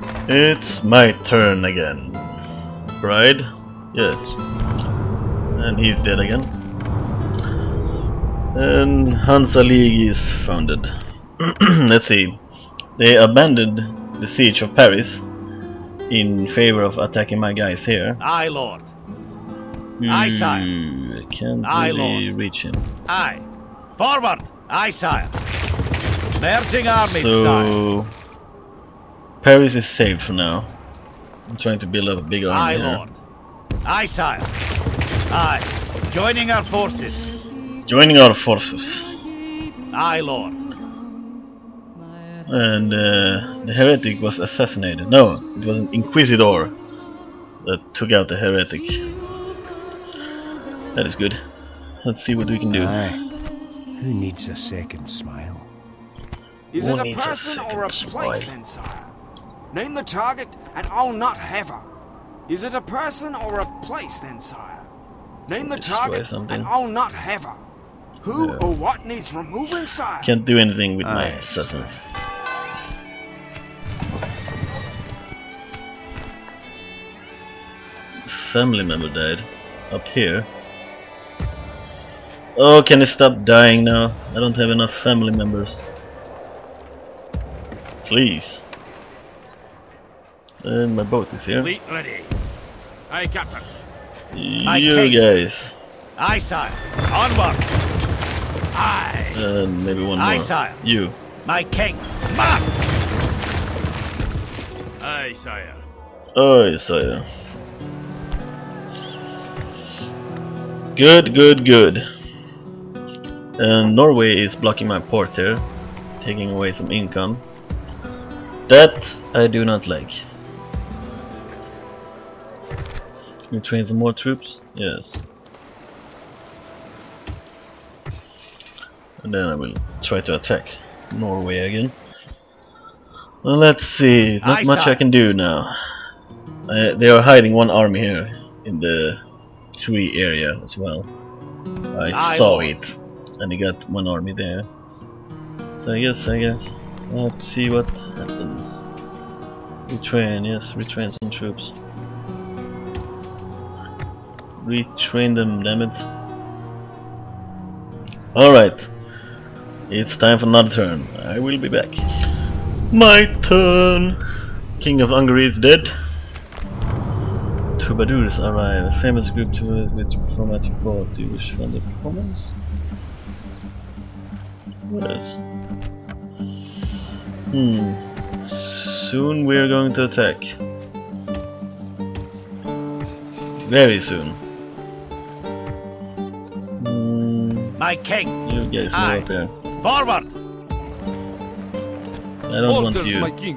It's my turn again. Bride? Yes. And he's dead again. And Hansa League is founded. Let's see. They abandoned the siege of Paris in favor of attacking my guys here. Aye, Lord. Aye, sire. I can't Aye, really Lord. reach him. Aye. Forward. Aye, sire. Merging armies, sire. So Paris is saved for now. I'm trying to build up a bigger Aye, army here. Lord. Aye, sire. Aye. Joining our forces. Joining our forces. Aye, Lord. And the heretic was assassinated. No, it was an inquisitor that took out the heretic. That is good. Let's see what we can do. Aye. Who needs a second smile? Is Who it a needs a person or a second place smile? then, sire? Name the target and I'll not have her. Is it a person or a place then, sire? Name the Destroy target something. and I'll not have her. Who Yeah. or what needs removing, sire? Can't do anything with my Aye. assassins. Family member died. Up here. Oh, can you stop dying now? I don't have enough family members. Please. And my boat is here. Fleet ready. Aye, Captain. You king. guys. Aye, sire. Onward. Aye. And maybe one Aye, more. sire. You. My king. March. Aye, sire. Oh, Isaiah. Good, good, good. And Norway is blocking my port here, taking away some income. That I do not like. Can we train some more troops? Yes. And then I will try to attack Norway again. Well, let's see. Not Aye, much I sire. can do now. They are hiding one army here in the tree area as well. I Aye, saw Lord. it, and they got one army there. So I guess I'll have to see what happens. Retrain, yes, retrain some troops. Retrain them, damn it. Alright, it's time for another turn. I will be back. My turn! King of Hungary is dead. Troubadours arrive. A famous group with from at court. Do you wish for the performance? Yes. Soon we are going to attack. Very soon. My king. You guys Aye. move up here. Forward. I don't want you. king.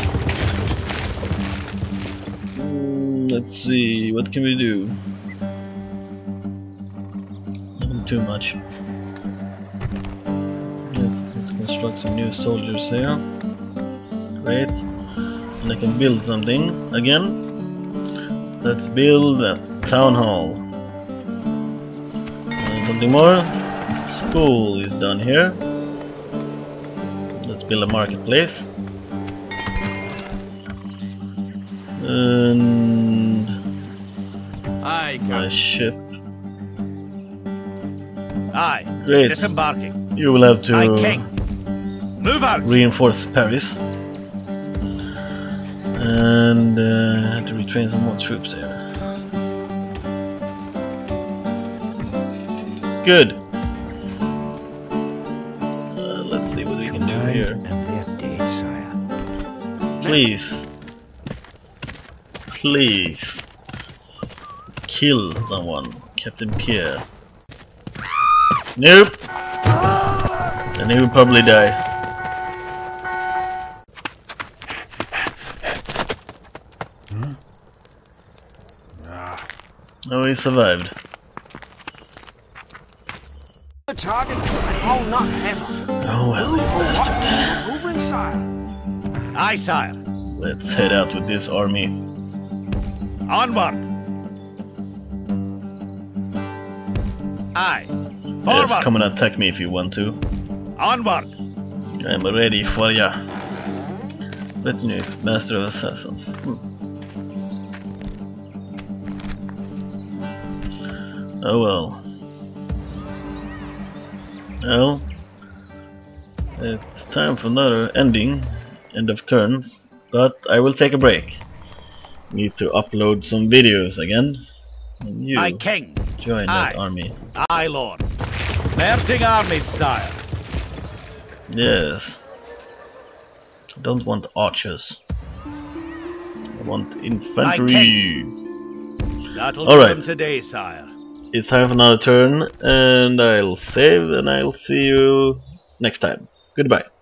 Let's see, what can we do? Nothing too much. Let's construct some new soldiers here. Great. And I can build something again. Let's build a town hall. And something more. School is done here. Let's build a marketplace. And Aye, my ship. Aye. Great. Disembarking. You will have My to king. Move out. reinforce Paris. And have to retrain some more troops here. Good. Let's see what we can do here. And they're dead, sire. Please. Please. Kill someone. Captain Pierre. Nope. And he will probably die. Oh, he survived. The target and I'll not have her. Oh well, Who you or what bastard. needs removing, sire? Aye, sire. Let's head out with this army. Onward. Aye. Yes, Forward. come and attack me if you want to. Onward. I'm ready for ya. Retinue, Master of Assassins. Oh well. Well, it's time for another end of turns, but I will take a break. Need to upload some videos again. And you My king. join that army. Aye, lord. Merging armies, sire. Yes. I don't want archers. I want infantry. That'll All do right. them today, sire. It's time for another turn, and I'll save, and I'll see you next time. Goodbye.